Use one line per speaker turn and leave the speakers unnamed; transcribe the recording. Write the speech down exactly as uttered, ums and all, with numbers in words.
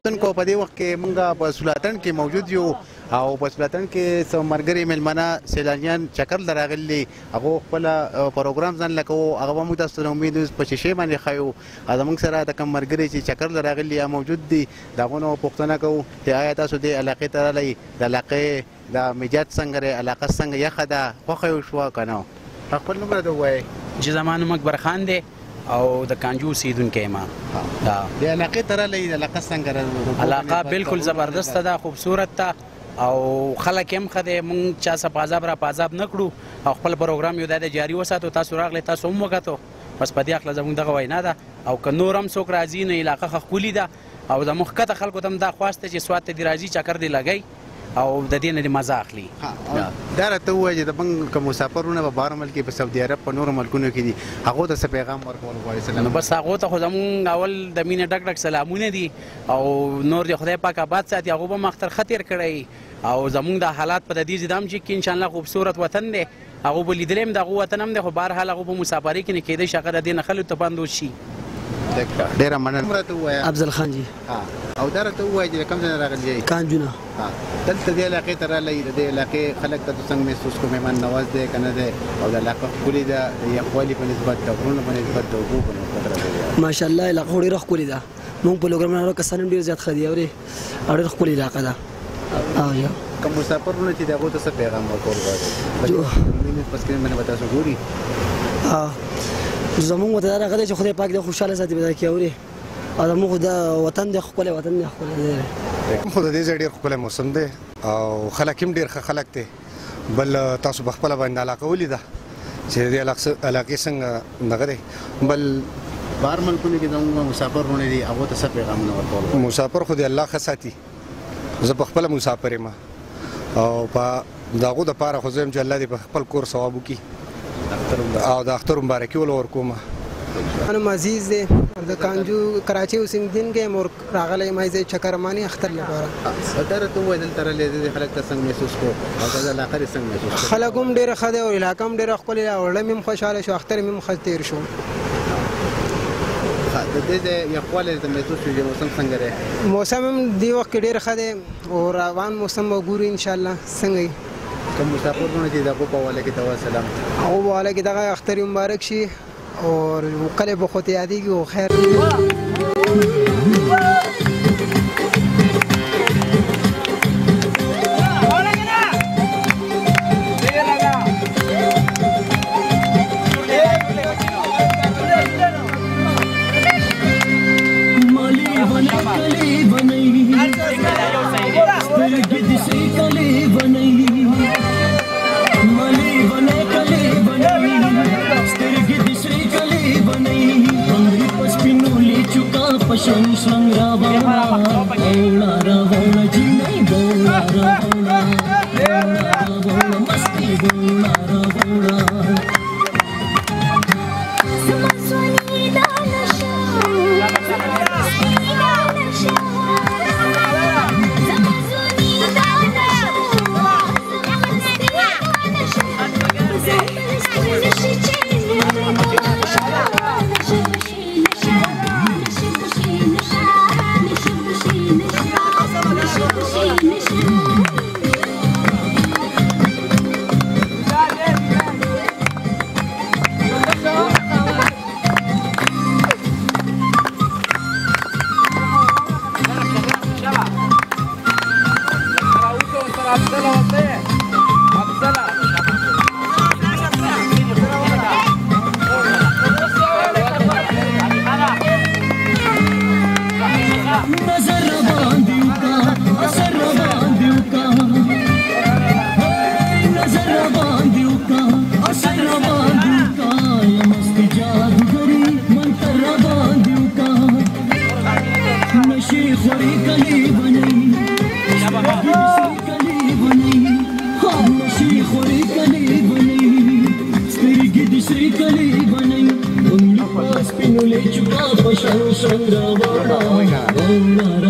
کو په دې وخت کې موږ په سولاتن کې موجود یو او په سولاتن کې څو مرګري ملمنه سیلانیان چکر لراغلي هغه خپل پروګرام ځان لکو هغه موږ تاسو ته امید په شیشه باندې خایو زموږ سره د کوم مرګري چې چکر لراغلي موجود دي داغونو پښتنه کو ته آیا تاسو د علاقې ته لای د علاقې د میجات څنګه علاقه څنګه یخه ده خو خو شو کنه خپل نوم راته وایي
چې زمانو مکبر خان دی او د کانجو سیدونکی ما
دا د علاقې تر لای د علاقه څنګه
علاقه بالکل زبردست ده خوبصورت ده او خلک هم خدای مونږ چا څه پازاب را پازاب نه کړو او خپل پروګرام یو د جاری وساتو تاسو راغلی تاسو هم وکړو بس په دې اخله زموږ دغه وینا ده او که نور هم څوک راځي نو علاقه ښکلې ده او د مخکته خلکو ته هم دا خواسته چې سوات ته دې راځي چکر دې لګئ او د دې نه دې مزه اخلي
دا راته ووایه چې د موږ که مسافرونه په بهر ملک په سعودي عرب په نورو ملکونو کې دي هغو ته څه پیغام ورکول غواړي
نو بس هغو ته خو زمونږ اول د مینې ډک ډک سلامونه دي او نور دې خدای پاک آباد ساتي هغو به مختر ښه تېر کړی او زمونږ د حالات په د دې ضد هم چې کې انشاءالله خوبصورت وطن دی هغو به لیدلی هم د هغو وطن هم دی خو بهرحال هغو به مسافرۍ کې نه کېدی شي هغه د دې نه خلکو ته بندوز شي
ډېره مننه راته ووایه
افضل خان جی
او دا راته ووایه چې کوم ځای نه راغلی یې
کانجونه
دلته دې علاقې ته راغلی د دې علاقې خلک ته څنګه محسوس کوو مهمان نواز دی که نه دی او د علاقه ښکلې ده د یخوالي په نسبت د غرونو په نسبت د اوبو په نسبت راغلی
ماشاءالله علاقه خو ډېره ښکلې ده موږ په پروګرامونو کسان هم ډېر زیات ښه دي اورې او ډېره ښکلې علاقه ده او یا
کوم مسافرونه چې د هغو ته څه پیغام ورکول غواړي مینې په سکرین باندې به تاسو ګوري
زمونږ ورته دا راغلی چې خدای پاک دې خوشحاله ساتي په دا کې اورې او زموږ د وطن دی ښکلی وطن دی ښکلی دی
خو د دې ځای ډېر ښکلی موسم دی او خلک هم ډېر ښه خلک دی بل تاسو په خپله باندې علاقه ولیده چې د دې علاقې څنګه دغه دی بل
بهر ملکونو کې زموږ مسافرونه دي هغو ته څه پیغامونه ورکول
مسافر خو د الله ښه ساتي زه په خپله مسافر یم او په د هغو دپاره خو زه یم چې الله دې په خپل کور ثواب وکړي او د اختر مبارکي ول ورکوم
انم عزیز دی د کانجو کراچي اوسیدونکی یم راغلی یم زه چکرماني اختر لپاره
دا راته ووایه دلته راغلی دې خلک ته څنګه محسوس کړو او دا علاقه دې څنګه محسوس کړو
خلک هم ډېره ښه دی او علاقه هم ډېره ښکلې ده او زړه مې هم خوشحاله شو اختر مې هم ښه تېر شو
د دې ځای یخوالی ته محسوس شو چې موسم څنګه دی
موسم هم دې وخت کې ډېر ښه دی او روان موسم به ګورو انشاءالله څنګه وي
کوم مسافرونه چې د هغو په حواله کې ته سلام
هغو په حواله کې دغه اختر مبارک شي او کله به خو ته یادېږي او خیر
Passion sang ravana, bola ravana jinai bola ravana, bola ravana masti bola ravana. Samaswani danasha, samaswani danasha, samaswani danasha, samaswani danasha. Spinule chupa pashan sangra bana